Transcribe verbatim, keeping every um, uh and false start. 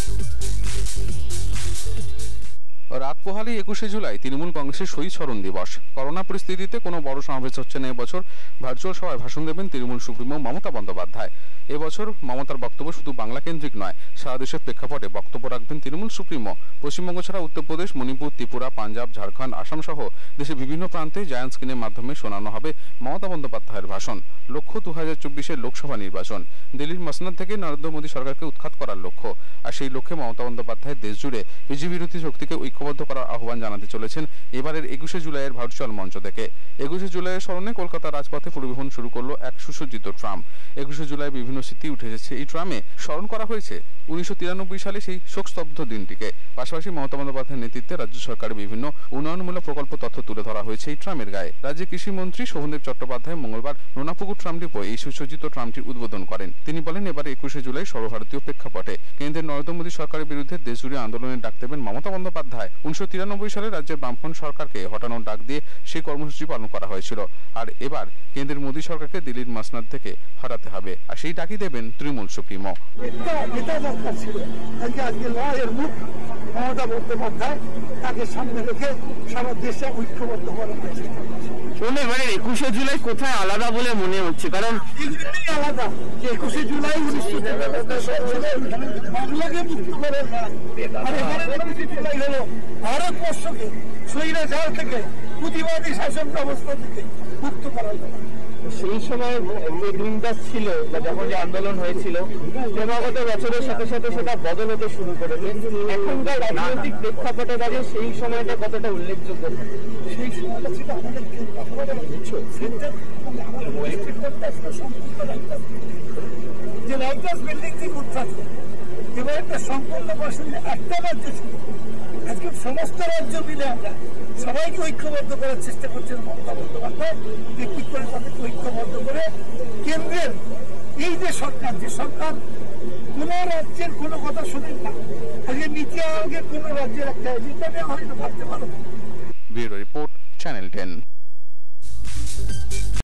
রাত পোহালি একুশে জুলাই তৃণমূল কংগ্রেসের শহীদ স্মরণ দিবস। করোনা পরিস্থিতিতে কোনো বড় সমাবেশ হচ্ছে না এবছর। ভার্চুয়াল সভায় ভাষণ দেবেন তৃণমূল সুপ্রিমো মমতা বন্দ্যোপাধ্যায়। এবছর মমতার বক্তব্য শুধু বাংলা কেন্দ্রিক নয়, সারা দেশের প্রেক্ষাপটে বক্তব্য রাখবেন তৃণমূল সুপ্রিমো। পশ্চিমবঙ্গ ছাড়া উত্তরপ্রদেশ, মণিপুর, ত্রিপুরা, পাঞ্জাব, ঝাড়খণ্ড, আসাম সহ দেশের বিভিন্ন প্রান্তে জায়ান্ট স্ক্রিনের মাধ্যমে শোনানো হবে মমতা বন্দ্যোপাধ্যায়ের ভাষণ। লক্ষ্য দু হাজার চব্বিশের লোকসভা নির্বাচন। দিল্লির মসনদ থেকে নরেন্দ্র মোদী সরকারকে উৎখাত করার লক্ষ্য। আর সেই লক্ষ্যে মমতা বন্দ্যোপাধ্যায় দেশ জুড়ে বিজেপি বিরোধী শক্তিকে ঐক্যবদ্ধ করার আহ্বান জানাতে চলেছেন এবারের একুশে জুলাইয়ের ভার্চুয়াল মঞ্চ থেকে। একুশে জুলাইয়ের স্মরণে কলকাতার রাজপথে পরিবহন শুরু করলো এক সুসজ্জিত ট্রাম। একুশে জুলাই বিভিন্ন স্মৃতি উঠে এসেছে এই ট্রামে। স্মরণ করা হয়েছে উনিশশো তিরানব্বই সালে সেই শোকস্তব্ধ দিনটিকে। পাশাপাশি মমতা বন্দ্যোপাধ্যায়ের নেতৃত্বে রাজ্য সরকারের বিভিন্ন উন্নয়নমূলক প্রকল্প তথ্য তুলে ধরা হয়েছে এই ট্রামের গায়ে। রাজ্যের কৃষিমন্ত্রী শোভনদেব চট্টোপাধ্যায় মঙ্গলবার নোনাপুকুর ট্রাম ডিপোয় এই সুসজ্জিত ট্রামটির উদ্বোধন করেন। তিনি বলেন, এবার একুশে জুলাই সর্বভারতীয় প্রেক্ষাপটে কেন্দ্রের নরেন্দ্র মোদী সরকারের বিরুদ্ধে দেশজুড়ে আন্দোলনের ডাক দেবেন মমতা বন্দ্যোপাধ্যায়। উনিশশো তিরানব্বই সালে রাজ্যের বামফ্রন্ট সরকারকে হটানোর ডাক দিয়ে সেই কর্মসূচি পালন করা হয়েছিল। আর এবার কেন্দ্রের মোদী সরকারকে দিল্লির মসনদ থেকে হটাতে হবে, আর সেই ডাকই দেবেন তৃণমূল সুপ্রিমো। মমতা বন্দ্যোপাধ্যায় তাকে সামনে রেখে সারা দেশে ঐক্যবদ্ধ করা হয়েছে। এবারে একুশে জুলাই কোথায় আলাদা বলে মনে হচ্ছে? কারণ আলাদা যে একুশে জুলাই উনিশশো বাংলাকে মুক্ত করে হলো ভারতবর্ষকে স্বৈরাচার থেকে, পুঁজিবাদী শাসন ব্যবস্থা থেকে মুক্ত করা হলো। সেই সময় যে দিনটা ছিল বা যখন যে আন্দোলন হয়েছিল, ক্রমাগত বছরের সাথে সাথে সেটা বদল হতে শুরু করেছে। এখনকার রাজনৈতিক প্রেক্ষাপটে দাঁড়িয়ে সেই সময়টা কতটা উল্লেখযোগ্য? সেই সময়টা ছিল আমাদের যে রাইটার্স বিল্ডিং থেকে উত্থান এবার একটা সম্পূর্ণ বছর একটা রাজ্য ছিল। আজকে সমস্ত রাজ্য মিলে আমরা সবাইকে ঐক্যবদ্ধ করার চেষ্টা করছেন মমতা বন্দ্যোপাধ্যায়, যে কি করে তাদেরকে ঐক্যবদ্ধ করে কেন্দ্রের এই যে সরকার, যে সরকার কোন রাজ্যের কোনো কথা শোনেন না, আজকে নীতি আয়োগের কোন রাজ্যের একটা এজেন্ডা নেওয়া হয়তো ভাবতে পারো। Bureau report, channel ten.